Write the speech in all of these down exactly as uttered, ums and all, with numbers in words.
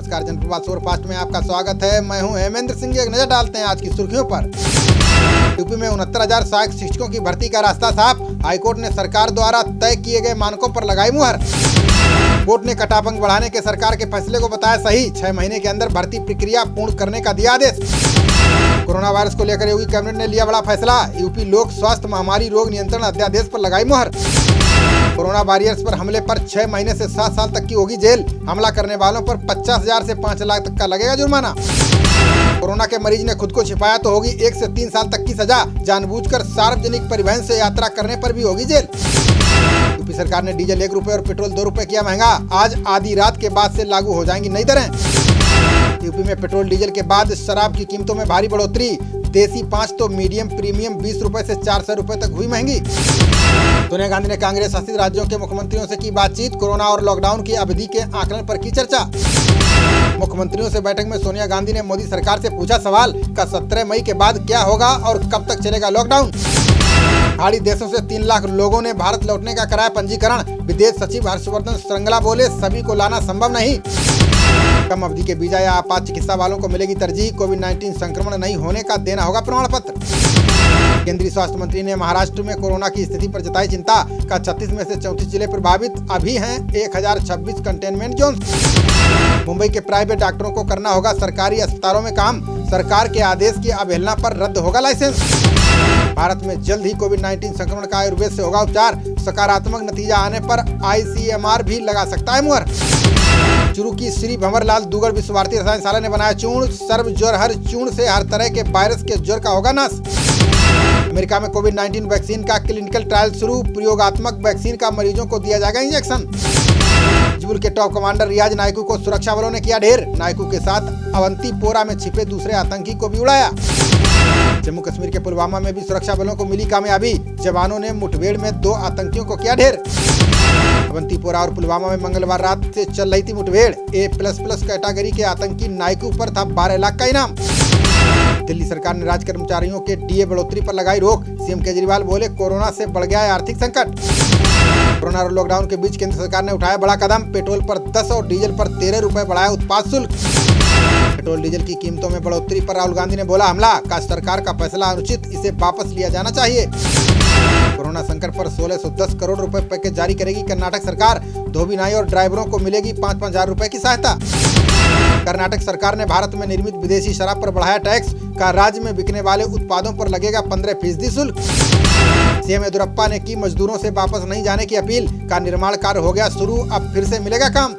नमस्कार, जनप्रवाद सुपरफास्ट में आपका स्वागत है। मैं हूं हेमेंद्र सिंह। एक नजर डालते हैं आज की सुर्खियों पर। यूपी में उनहत्तर हजार सहायक शिक्षकों की भर्ती का रास्ता साफ। हाईकोर्ट ने सरकार द्वारा तय किए गए मानकों पर लगाई मुहर। कोर्ट ने कटापंग बढ़ाने के सरकार के फैसले को बताया सही। छह महीने के अंदर भर्ती प्रक्रिया पूर्ण करने का दिया आदेश। कोरोना वायरस को लेकर योगी कैबिनेट ने लिया बड़ा फैसला। यूपी लोक स्वास्थ्य महामारी रोग नियंत्रण अध्यादेश पर लगाई मुहर। कोरोना वॉरियर्स पर हमले पर छह महीने से सात साल तक की होगी जेल। हमला करने वालों पर पचास हजार से पाँच लाख तक का लगेगा जुर्माना। कोरोना के मरीज ने खुद को छिपाया तो होगी एक से तीन साल तक की सजा। जानबूझकर सार्वजनिक परिवहन से यात्रा करने पर भी होगी जेल। यूपी सरकार ने डीजल एक रुपए और पेट्रोल दो रुपए किया महंगा। आज आधी रात के बाद से लागू हो जाएंगी नई दरें। यूपी में पेट्रोल डीजल के बाद शराब की कीमतों में भारी बढ़ोतरी। देसी पाँच तो मीडियम प्रीमियम बीस रुपए से चार सौ रुपए तक हुई महंगी। सोनिया गांधी ने कांग्रेस शासित राज्यों के मुख्यमंत्रियों से की बातचीत। कोरोना और लॉकडाउन की अवधि के आकलन पर की चर्चा। मुख्यमंत्रियों से बैठक में सोनिया गांधी ने मोदी सरकार से पूछा सवाल का सत्रह मई के बाद क्या होगा और कब तक चलेगा लॉकडाउन। पहाड़ी देशों से तीन लाख लोगों ने भारत लौटने का कराया पंजीकरण। विदेश सचिव हर्षवर्धन श्रृंगला बोले सभी को लाना संभव नहीं। कम अवधि के वीजा या आपात चिकित्सा वालों को मिलेगी तरजीह। कोविड नाइन्टीन संक्रमण नहीं होने का देना होगा प्रमाण पत्र। केंद्रीय स्वास्थ्य मंत्री ने महाराष्ट्र में कोरोना की स्थिति पर जताई चिंता। का छत्तीस में से चौंतीस जिले प्रभावित। अभी हैं एक हजार छब्बीस कंटेनमेंट जोन। मुंबई के प्राइवेट डॉक्टरों को करना होगा सरकारी अस्पतालों में काम। सरकार के आदेश की अवहेलना पर रद्द होगा लाइसेंस। भारत में जल्द ही कोविड नाइन्टीन संक्रमण का आयुर्वेद से होगा उपचार। सकारात्मक नतीजा आने पर आई सी एम आर भी लगा सकता है मुहर। चुरू की श्री भंवरलाल दुगड़ विश्व भारती रसायनशाला ने बनाया चूर्ण। सर्व ज्वर हर चूर्ण से हर तरह के वायरस के ज्वर का होगा नाश। अमेरिका में कोविड नाइन्टीन वैक्सीन का क्लिनिकल ट्रायल शुरू। प्रयोगात्मक वैक्सीन का मरीजों को दिया जाएगा इंजेक्शन। हिजबुल के टॉप कमांडर रियाज नायकू को सुरक्षा बलों ने किया ढेर। नायकू के साथ अवंतीपोरा में छिपे दूसरे आतंकी को भी उड़ाया। जम्मू कश्मीर के पुलवामा में भी सुरक्षा बलों को मिली कामयाबी। जवानों ने मुठभेड़ में दो आतंकियों को किया ढेर। अवंतीपोरा और पुलवामा में मंगलवार रात से चल रही थी मुठभेड़। ए प्लस प्लस कैटेगरी के आतंकी नायकू पर था बारह लाख का इनाम। दिल्ली सरकार ने राज्य कर्मचारियों के डी ए बढ़ोतरी पर लगाई रोक। सीएम केजरीवाल बोले कोरोना से बढ़ गया है आर्थिक संकट। कोरोना और लॉकडाउन के बीच केंद्र सरकार ने उठाया बड़ा कदम। पेट्रोल पर दस और डीजल पर तेरह रुपए बढ़ाया उत्पाद शुल्क। पेट्रोल डीजल की कीमतों में बढ़ोतरी पर राहुल गांधी ने बोला हमला। का सरकार का फैसला अनुचित, इसे वापस लिया जाना चाहिए। कोरोना संकट पर सोलह सौ दस करोड़ रुपए पैकेज जारी करेगी कर्नाटक सरकार। धोबी नाई और ड्राइवरों को मिलेगी पाँच पाँच हजार रुपए की सहायता। कर्नाटक सरकार ने भारत में निर्मित विदेशी शराब पर बढ़ाया टैक्स। का राज्य में बिकने वाले उत्पादों पर लगेगा पंद्रह फीसदी शुल्क। सीएम येदियुरप्पा ने की मजदूरों से वापस नहीं जाने की अपील। का निर्माण कार्य हो गया शुरू, अब फिर से मिलेगा काम।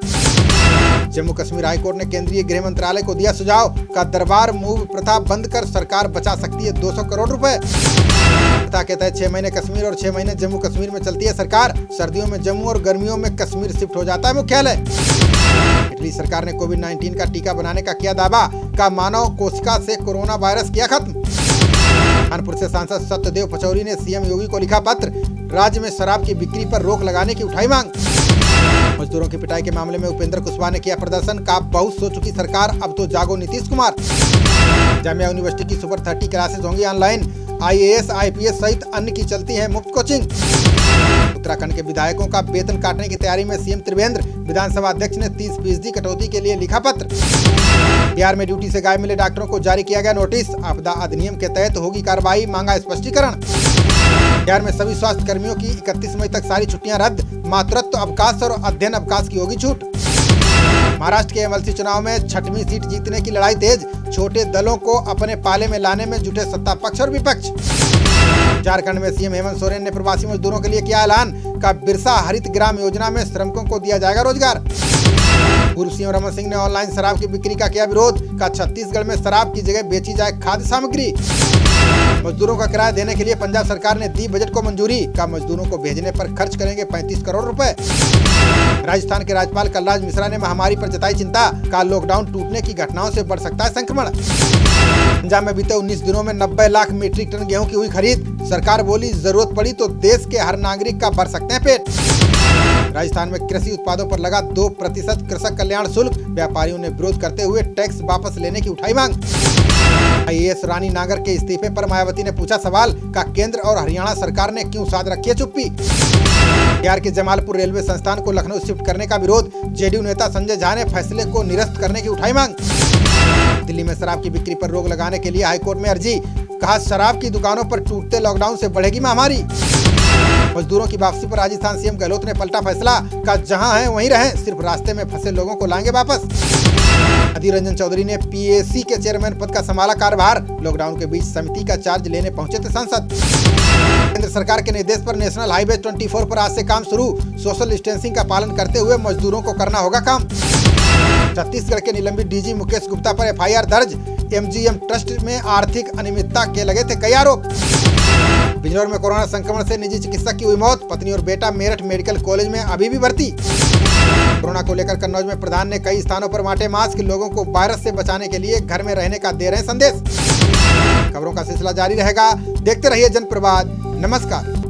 जम्मू कश्मीर हाईकोर्ट ने केंद्रीय गृह मंत्रालय को दिया सुझाव। का दरबार मूव प्रथा बंद कर सरकार बचा सकती है दो सौ करोड़ रुपए। प्रथा के तहत छह महीने कश्मीर और छह महीने जम्मू कश्मीर में चलती है सरकार। सर्दियों में जम्मू और गर्मियों में कश्मीर शिफ्ट हो जाता है मुख्यालय। इटली सरकार ने कोविड नाइन्टीन का टीका बनाने का किया दावा। का मानव कोशिका से कोरोना वायरस किया खत्म। कानपुर से सांसद सत्यदेव पचौरी ने सीएम योगी को लिखा पत्र। राज्य में शराब की बिक्री पर रोक लगाने की उठाई मांग। मजदूरों की पिटाई के मामले में उपेंद्र कुशवाहा ने किया प्रदर्शन। का बहुत सो चुकी सरकार, अब तो जागो नीतीश कुमार। जामिया यूनिवर्सिटी की सुपर थर्टी क्लासेज होंगी online. I A S I P S सहित अन्य की चलती है मुफ्त कोचिंग। उत्तराखंड के विधायकों का वेतन काटने की तैयारी में सीएम त्रिवेंद्र। विधानसभा अध्यक्ष ने तीस फीसदी कटौती के लिए लिखा पत्र। बिहार में ड्यूटी से गायब मिले डॉक्टरों को जारी किया गया नोटिस। आपदा अधिनियम के तहत होगी कार्रवाई, मांगा स्पष्टीकरण। बिहार में सभी स्वास्थ्य कर्मियों की इकतीस मई तक सारी छुट्टियां रद्द। मातृत्व अवकाश और अध्ययन अवकाश की होगी छूट। महाराष्ट्र के एम एल सी चुनाव में छठवीं सीट जीतने की लड़ाई तेज। छोटे दलों को अपने पाले में लाने में जुटे सत्ता पक्ष और विपक्ष। झारखंड में सीएम हेमंत सोरेन ने प्रवासी मजदूरों के लिए किया ऐलान। का बिरसा हरित ग्राम योजना में श्रमिकों को दिया जाएगा रोजगार। पूर्व सीएम रमन सिंह ने ऑनलाइन शराब की बिक्री का किया विरोध। का छत्तीसगढ़ में शराब की जगह बेची जाए खाद्य सामग्री। मजदूरों का किराया देने के लिए पंजाब सरकार ने दी बजट को मंजूरी। का मजदूरों को भेजने पर खर्च करेंगे पैंतीस करोड़ रुपए। राजस्थान के राज्यपाल कलराज मिश्रा ने महामारी पर जताई चिंता। का लॉकडाउन टूटने की घटनाओं से बढ़ सकता है संक्रमण। पंजाब में बीते उन्नीस दिनों में नब्बे लाख मीट्रिक टन गेहूं की हुई खरीद। सरकार बोली जरूरत पड़ी तो देश के हर नागरिक का भर सकते हैं पेट। राजस्थान में कृषि उत्पादों पर लगा दो प्रतिशत कृषक कल्याण शुल्क। व्यापारियों ने विरोध करते हुए टैक्स वापस लेने की उठाई मांग। आई ए एस रानी नागर के इस्तीफे पर मायावती ने पूछा सवाल, का केंद्र और हरियाणा सरकार ने क्यों साध रखी है चुप्पी। बिहार के जमालपुर रेलवे संस्थान को लखनऊ शिफ्ट करने का विरोध, जे डी यू नेता संजय झा ने फैसले को निरस्त करने की उठाई मांग। दिल्ली में शराब की बिक्री पर रोक लगाने के लिए हाईकोर्ट में अर्जी, कहा शराब की दुकानों पर टूटते लॉकडाउन से बढ़ेगी महामारी। मजदूरों की वापसी पर राजस्थान सी एम गहलोत ने पलटा फैसला, कहा जहां हैं वहीं रहें, सिर्फ रास्ते में फंसे लोगों को लाएंगे वापस। अधीर रंजन चौधरी ने पी ए सी के चेयरमैन पद का संभाला कार्यभार, लॉकडाउन के बीच समिति का चार्ज लेने पहुंचे थे सांसद। केंद्र सरकार के निर्देश पर नेशनल हाईवे चौबीस पर आज से काम शुरू, सोशल डिस्टेंसिंग का पालन करते हुए मजदूरों को करना होगा काम। छत्तीसगढ़ के निलंबित डी जी मुकेश गुप्ता पर एफ आई आर दर्ज, एम जी एम ट्रस्ट में आर्थिक अनियमितता के लगे थे कई आरोप। बिजनौर में कोरोना संक्रमण से निजी चिकित्सक की हुई मौत, पत्नी और बेटा मेरठ मेडिकल कॉलेज में अभी भी भर्ती। कोरोना को लेकर कन्नौज में प्रधान ने कई स्थानों पर बांटे मास्क, लोगों को वायरस से बचाने के लिए घर में रहने का दे रहे संदेश। खबरों का सिलसिला जारी रहेगा, देखते रहिए जनप्रवाद। नमस्कार।